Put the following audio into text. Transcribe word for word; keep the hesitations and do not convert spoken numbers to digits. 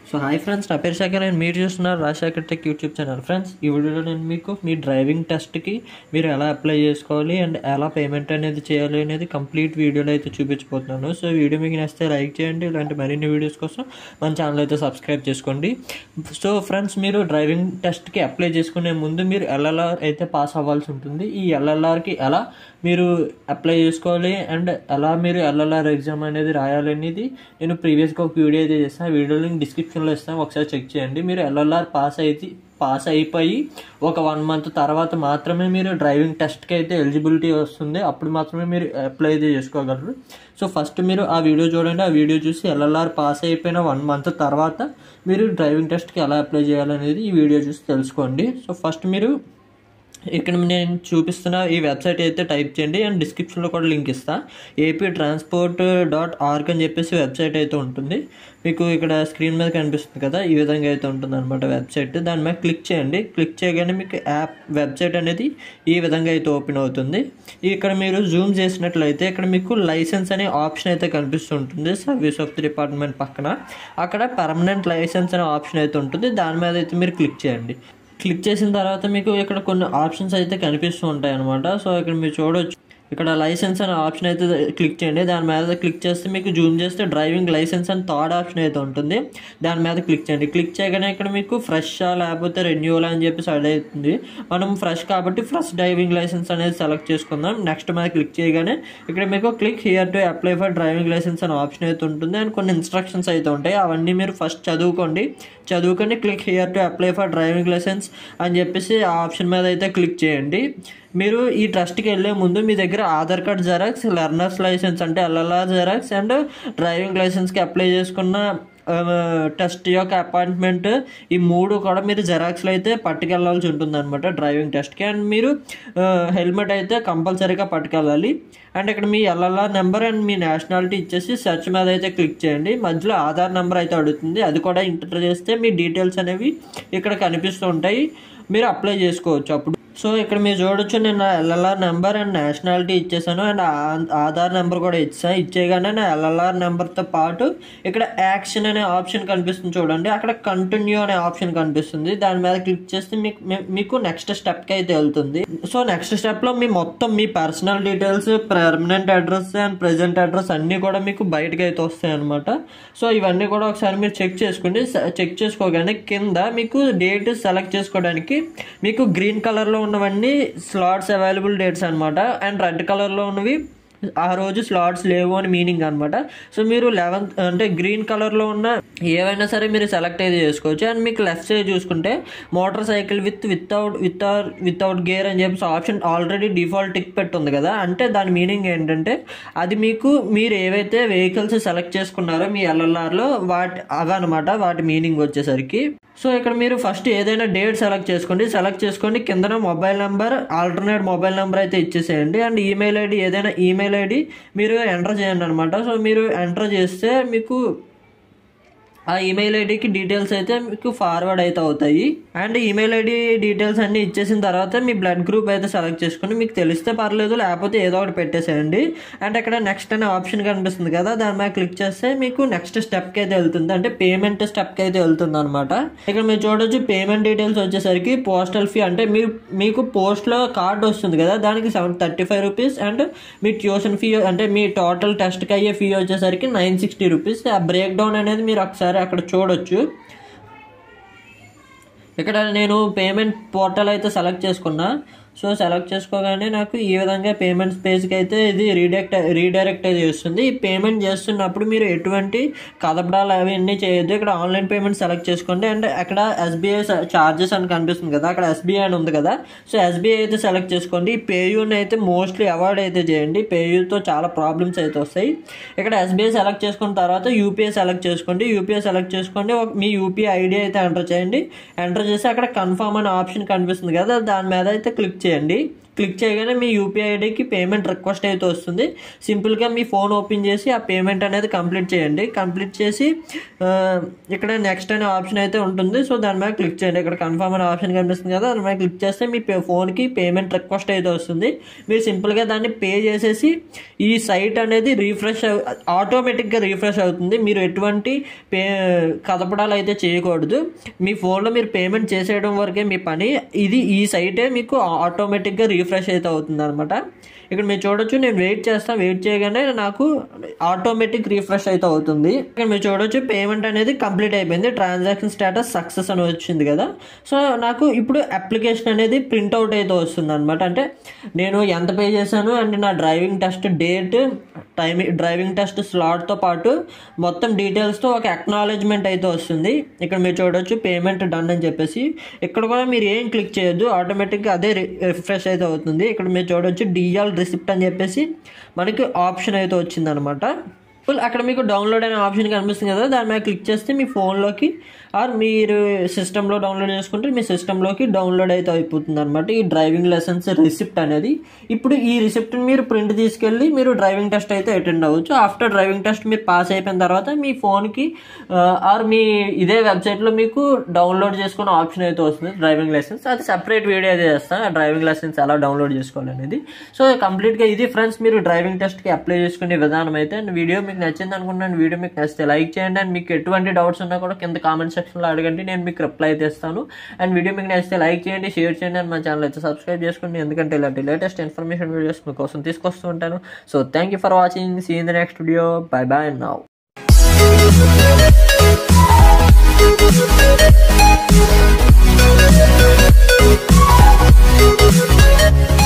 So hi friends, నా పేరు Shekhar and మీరు చూస్తున్నారు Rajasekhar tech YouTube channel. Friends, ఈ వీడియోలో నేను మీకు మీ డ్రైవింగ్ టెస్ట్కి మీరు ఎలా అప్లై చేసుకోవాలి అండ్ ఎలా పేమెంట్ అనేది చేయాలి అనేది కంప్లీట్ వీడియోలో అయితే చూపించబోతున్నాను. సో వీడియో మీకు నచ్చితే లైక్ చేయండి. ఇలాంటి మరిన్ని వీడియోస్ కోసం మన ఛానల్ అయితే సబ్స్క్రైబ్ చేసుకోండి. సో ఫ్రెండ్స్, మీరు డ్రైవింగ్ టెస్ట్కి అప్లై చేసుకునే ముందు మీరు ఎల్ఎల్ఆర్ అయితే పాస్ అవ్వాల్సి ఉంటుంది. ఈ ఎల్ఎల్ఆర్కి ఎలా మీరు అప్లై చేసుకోవాలి అండ్ ఎలా మీరు ఎల్ఎల్ఆర్ ఎగ్జామ్ అనేది రాయాలి అనేది నేను ప్రీవియస్గా ఒక వీడియో అయితే చేస్తాను. వీడియో లింక్ డిస్క్రిప్షన్లో ఇస్తాను, ఒకసారి చెక్ చేయండి. మీరు ఎల్ఎల్ఆర్ పాస్ అయితే పాస్ అయిపోయి ఒక వన్ మంత్ తర్వాత మాత్రమే మీరు డ్రైవింగ్ టెస్ట్కి అయితే ఎలిజిబిలిటీ వస్తుంది. అప్పుడు మాత్రమే మీరు అప్లై అయితే చేసుకోగలరు. సో ఫస్ట్ మీరు ఆ వీడియో చూడండి. ఆ వీడియో చూసి ఎల్ఎల్ఆర్ పాస్ అయిపోయిన వన్ మంత్ తర్వాత మీరు డ్రైవింగ్ టెస్ట్కి ఎలా అప్లై చేయాలనేది ఈ వీడియో చూసి తెలుసుకోండి. సో ఫస్ట్ మీరు ఇక్కడ నేను చూపిస్తున్న ఈ వెబ్సైట్ అయితే టైప్ చేయండి అండ్ డిస్క్రిప్షన్లో కూడా లింక్ ఇస్తాను. ఏపీ ట్రాన్స్పోర్ట్ డాట్ ఆర్గ్ అని చెప్పేసి వెబ్సైట్ అయితే ఉంటుంది. మీకు ఇక్కడ స్క్రీన్ మీద కనిపిస్తుంది కదా, ఈ విధంగా అయితే ఉంటుంది అనమాట వెబ్సైట్. దాని మీద క్లిక్ చేయండి. క్లిక్ చేయగానే మీకు యాప్ వెబ్సైట్ అనేది ఈ విధంగా అయితే ఓపెన్ అవుతుంది. ఇక్కడ మీరు జూమ్ చేసినట్లయితే ఇక్కడ మీకు లైసెన్స్ అనే ఆప్షన్ అయితే కనిపిస్తుంటుంది. సర్వీస్ ఆఫ్ ది డిపార్ట్మెంట్ పక్కన అక్కడ పర్మనెంట్ లైసెన్స్ అనే ఆప్షన్ అయితే ఉంటుంది. దాని మీద అయితే మీరు క్లిక్ చేయండి. క్లిక్ చేసిన తర్వాత మీకు ఇక్కడ కొన్ని ఆప్షన్స్ అయితే కనిపిస్తూ ఉంటాయి అనమాట. సో ఇక్కడ మీరు చూడవచ్చు, ఇక్కడ లైసెన్స్ అనే ఆప్షన్ అయితే క్లిక్ చేయండి. దాని మీద క్లిక్ చేస్తే మీకు జూమ్ చేస్తే డ్రైవింగ్ లైసెన్స్ అని థర్డ్ ఆప్షన్ అయితే ఉంటుంది. దాని మీద క్లిక్ చేయండి. క్లిక్ చేయగానే ఇక్కడ మీకు ఫ్రెషా లేకపోతే రెన్యూవల్ అని చెప్పేసి అడ్ అవుతుంది. మనం ఫ్రెష్ కాబట్టి ఫ్రెష్ డ్రైవింగ్ లైసెన్స్ అనేది సెలెక్ట్ చేసుకుందాం. నెక్స్ట్ మీద క్లిక్ చేయగానే ఇక్కడ మీకు click here to apply for driving licence అనే ఆప్షన్ అయితే ఉంటుంది. అండ్ కొన్ని ఇన్స్ట్రక్షన్స్ అయితే ఉంటాయి. అవన్నీ మీరు ఫస్ట్ చదువుకోండి. చదువుకొని click here to apply for driving licence అని చెప్పేసి ఆ ఆప్షన్ మీద అయితే క్లిక్ చేయండి. మీరు ఈ ట్రస్ట్కి వెళ్ళే ముందు మీ దగ్గర Aadhaar card xerox, learner's licence అంటే ఎల్ఎల్ఆర్ జెరాక్స్ అండ్ డ్రైవింగ్ లైసెన్స్కి అప్లై చేసుకున్న టెస్ట్ యొక్క అపాయింట్మెంట్, ఈ మూడు కూడా మీరు జెరాక్స్లో అయితే పట్టుకెళ్ళాల్సి ఉంటుంది అనమాట డ్రైవింగ్ టెస్ట్కి. అండ్ మీరు హెల్మెట్ అయితే కంపల్సరీగా పట్టుకెళ్ళాలి. అండ్ ఇక్కడ మీ ఎల్ఎల్ఆర్ నెంబర్ అండ్ మీ నేషనాలిటీ ఇచ్చేసి సెర్చ్ మీద అయితే క్లిక్ చేయండి. మధ్యలో ఆధార్ నెంబర్ అయితే అడుగుతుంది, అది కూడా ఎంటర్ చేస్తే మీ డీటెయిల్స్ అనేవి ఇక్కడ కనిపిస్తూ ఉంటాయి. మీరు అప్లై చేసుకోవచ్చు అప్పుడు. సో ఇక్కడ మీరు చూడొచ్చు, నేను నా ఎల్ఎల్ఆర్ నెంబర్ అండ్ నేషనాలిటీ ఇచ్చేసాను అండ్ ఆధార్ నెంబర్ కూడా ఇచ్చాను. ఇచ్చేయగానే నా ఎల్ఎల్ఆర్ నెంబర్తో పాటు ఇక్కడ యాక్షన్ అనే ఆప్షన్ కనిపిస్తుంది చూడండి. అక్కడ కంటిన్యూ అనే ఆప్షన్ కనిపిస్తుంది. దాని మీద క్లిక్ చేస్తే మీకు మీకు నెక్స్ట్ స్టెప్కి అయితే వెళ్తుంది. సో నెక్స్ట్ స్టెప్లో మీ మొత్తం మీ personal details, permanent address and present address అన్నీ కూడా మీకు బయటకు అయితే వస్తాయి అనమాట. సో ఇవన్నీ కూడా ఒకసారి మీరు చెక్ చేసుకోండి. చెక్ చేసుకోగానే కింద మీకు డేట్ సెలెక్ట్ చేసుకోవడానికి మీకు గ్రీన్ కలర్లో ఉన్నవన్నీ స్లాట్స్ అవైలబుల్ డేట్స్ అనమాట. అండ్ రెడ్ కలర్లో ఉన్నవి ఆ రోజు స్లాట్స్ లేవు అని మీనింగ్ అనమాట. సో మీరు లెవెన్త్ అంటే గ్రీన్ కలర్లో ఉన్న ఏవైనా సరే మీరు సెలెక్ట్ అయితే చేసుకోవచ్చు. అండ్ మీకు లెఫ్ట్ సైడ్ చూసుకుంటే motor cycle with without with without gear అని చెప్పేసి ఆప్షన్ ఆల్రెడీ డిఫాల్ట్ టిక్ పెట్టి ఉంది కదా. అంటే దాని మీనింగ్ ఏంటంటే అది మీకు మీరు ఏవైతే వెహికల్స్ సెలెక్ట్ చేసుకున్నారో మీ ఎల్ఎల్ఆర్లో వాటి అవన్నమాట వాటి మీనింగ్ వచ్చేసరికి. సో ఇక్కడ మీరు ఫస్ట్ ఏదైనా డేట్ సెలెక్ట్ చేసుకోండి. సెలెక్ట్ చేసుకొని కిందన mobile number, alternate mobile number అయితే ఇచ్చేసేయండి. అండ్ ఈమెయిల్ ఐడి ఏదైనా ఈమెయిల్ ఐడి మీరు ఎంటర్ చేయండి అనమాట. సో మీరు ఎంటర్ చేస్తే మీకు ఆ ఈమెయిల్ ఐడికి డీటెయిల్స్ అయితే మీకు ఫార్వర్డ్ అయితే అవుతాయి. అండ్ ఈమెయిల్ ఐడి డీటెయిల్స్ అన్నీ ఇచ్చేసిన తర్వాత మీ బ్లడ్ గ్రూప్ అయితే సెలెక్ట్ చేసుకుని మీకు తెలిస్తే పర్లేదు, లేకపోతే ఏదో ఒకటి పెట్టేసేయండి. అండ్ ఇక్కడ నెక్స్ట్ అనే ఆప్షన్ కనిపిస్తుంది కదా, దాని మీద క్లిక్ చేస్తే మీకు నెక్స్ట్ స్టెప్కి అయితే వెళ్తుంది. అంటే పేమెంట్ స్టెప్కి అయితే వెళ్తుంది అనమాట. ఇక్కడ మీరు చూడొచ్చు, పేమెంట్ డీటెయిల్స్ వచ్చేసరికి పోస్టల్ ఫీ అంటే మీరు మీకు పోస్ట్లో కార్డు వస్తుంది కదా, దానికి seven thirty five rupees and మీ ట్యూషన్ ఫీ అంటే మీ టోటల్ టెస్ట్కి అయ్యే ఫీ వచ్చేసరికి నైన్ సిక్స్టీ రూపీస్. ఆ బ్రేక్ డౌన్ అనేది మీరు ఒకసారి అక్కడ చూడొచ్చు. ఇక్కడ నేను పేమెంట్ పోర్టల్ అయితే సెలెక్ట్ చేసుకున్నా. సో సెలెక్ట్ చేసుకోగానే నాకు ఈ విధంగా పేమెంట్స్ పేజ్కి అయితే ఇది రీడైరెక్ట్ రీడైరెక్ట్ అయితే చేస్తుంది. ఈ పేమెంట్ చేస్తున్నప్పుడు మీరు ఎటువంటి కదపడాలు అవన్నీ చేయొద్దు. ఇక్కడ ఆన్లైన్ పేమెంట్ సెలెక్ట్ చేసుకోండి. అండ్ అక్కడ ఎస్బీఐ ఛార్జెస్ అని కనిపిస్తుంది కదా, అక్కడ ఎస్బీఐ అని ఉంది కదా. సో ఎస్బీఐ అయితే సెలెక్ట్ చేసుకోండి. ఈ పేయూని అయితే మోస్ట్లీ అవాయిడ్ అయితే చేయండి. పేయూతో చాలా ప్రాబ్లమ్స్ అయితే వస్తాయి. ఇక్కడ ఎస్బీఐ సెలెక్ట్ చేసుకున్న తర్వాత యూపీఐ సెలెక్ట్ చేసుకోండి. యూపీఐ సెలెక్ట్ చేసుకోండి. మీ యూపీఐ ఐడి అయితే ఎంటర్ చేయండి. ఎంటర్ చేసి అక్కడ కన్ఫర్మ్ అనే ఆప్షన్ కనిపిస్తుంది కదా, దాని మీద అయితే క్లిక్ చేయండి. క్లిక్ చేయగానే మీ యూపీఐ ఐడికి పేమెంట్ రిక్వెస్ట్ అయితే వస్తుంది. సింపుల్గా మీ ఫోన్ ఓపెన్ చేసి ఆ పేమెంట్ అనేది కంప్లీట్ చేయండి. కంప్లీట్ చేసి ఇక్కడ నెక్స్ట్ అనే ఆప్షన్ అయితే ఉంటుంది. సో దాని మీద క్లిక్ చేయండి. ఇక్కడ కన్ఫర్మ్ అనే ఆప్షన్ కనిపిస్తుంది కదా, దాని మీద క్లిక్ చేస్తే మీ ఫోన్కి పేమెంట్ రిక్వెస్ట్ అయితే వస్తుంది. మీరు సింపుల్గా దాన్ని పే చేసేసి ఈ సైట్ అనేది రీఫ్రెష్ ఆటోమేటిక్గా రీఫ్రెష్ అవుతుంది. మీరు ఎటువంటి పే కదపడాలు అయితే చేయకూడదు. మీ ఫోన్లో మీరు పేమెంట్ చేసేయడం వరకే మీ పని. ఇది ఈ సైటే మీకు ఆటోమేటిక్గా రీఫ్రెష్ అయితే అవుతుంది అనమాట. ఇక్కడ మీరు చూడొచ్చు, నేను వెయిట్ చేస్తాను. వెయిట్ చేయగానే నాకు ఆటోమేటిక్ రీఫ్రెష్ అయితే అవుతుంది. ఇక్కడ మీరు చూడొచ్చు పేమెంట్ అనేది కంప్లీట్ అయిపోయింది. ట్రాన్సాక్షన్ స్టేటస్ సక్సెస్ అని వచ్చింది కదా. సో నాకు ఇప్పుడు అప్లికేషన్ అనేది ప్రింట్అవుట్ అయితే వస్తుంది అనమాట. అంటే నేను ఎంత పే చేశాను అండ్ నా driving test date, time, driving test స్లాట్తో పాటు మొత్తం డీటెయిల్స్తో ఒక అక్నాలెడ్జ్మెంట్ అయితే వస్తుంది. ఇక్కడ మీరు చూడొచ్చు పేమెంట్ డన్ అని చెప్పేసి. ఇక్కడ కూడా మీరు ఏం క్లిక్ చేయొద్దు, ఆటోమేటిక్గా అదే రిఫ్రెష్ అయితే అవుతుంది. ఇక్కడ మీరు చూడొచ్చు డిఎల్ రిసిప్ట్ అని చెప్పేసి మనకి ఆప్షన్ అయితే వచ్చింది అనమాట. అక్కడ మీకు డౌన్లోడ్ అనే ఆప్షన్ కనిపిస్తుంది కదా, దాని మీద క్లిక్ చేస్తే మీ ఫోన్లోకి ఆర్ మీరు సిస్టంలో డౌన్లోడ్ చేసుకుంటే మీ సిస్టంలోకి డౌన్లోడ్ అయితే అయిపోతుంది అనమాట ఈ డ్రైవింగ్ లైసెన్స్ రిసిప్ట్ అనేది. ఇప్పుడు ఈ రిసిప్ట్ని మీరు ప్రింట్ తీసుకెళ్ళి మీరు డ్రైవింగ్ టెస్ట్ అయితే అటెండ్ అవ్వచ్చు. ఆఫ్టర్ డ్రైవింగ్ టెస్ట్ మీరు పాస్ అయిపోయిన తర్వాత మీ ఫోన్కి ఆర్ మీ ఇదే వెబ్సైట్లో మీకు డౌన్లోడ్ చేసుకునే ఆప్షన్ అయితే వస్తుంది డ్రైవింగ్ లైసెన్స్. అది సపరేట్ వీడియో అయితే చేస్తాను, ఆ డ్రైవింగ్ లైసెన్స్ ఎలా డౌన్లోడ్ చేసుకోవాలి అనేది. సో కంప్లీట్గా ఇది ఫ్రెండ్స్ మీరు డ్రైవింగ్ టెస్ట్కి అప్లై చేసుకునే విధానం అయితే. అండ్ వీడియో మీకు నచ్చింది అనుకుంటున్నాను. వీడియో మీకు నచ్చితే లైక్ చేయండి. అండ్ మీకు ఎటువంటి డౌట్స్ ఉన్నా కూడా కింద కామెంట్ సెక్షన్లో అడగండి, నేను మీకు రిప్లై అయితే ఇస్తాను. అండ్ వీడియో మీకు నచ్చితే లైక్ చేయండి, షేర్ చేయండి. అండ్ మా ఛానల్ అయితే సబ్స్క్రైబ్ చేసుకోండి, ఎందుకంటే ఇలాంటి లేటెస్ట్ ఇన్ఫర్మేషన్ వీడియోస్ మీకోసం తీసుకొస్తూ ఉంటాను. So thank you for watching. See in the next video. Bye bye and now. We'll be right back.